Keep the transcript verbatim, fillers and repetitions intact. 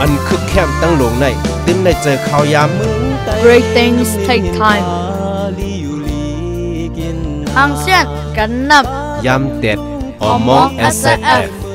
นคึกแคมตั้งหลงในติ้นในเจอข่าวยาม Great things take time ทางเส้นกันนับยามเด็ดออมอง เอส เอฟ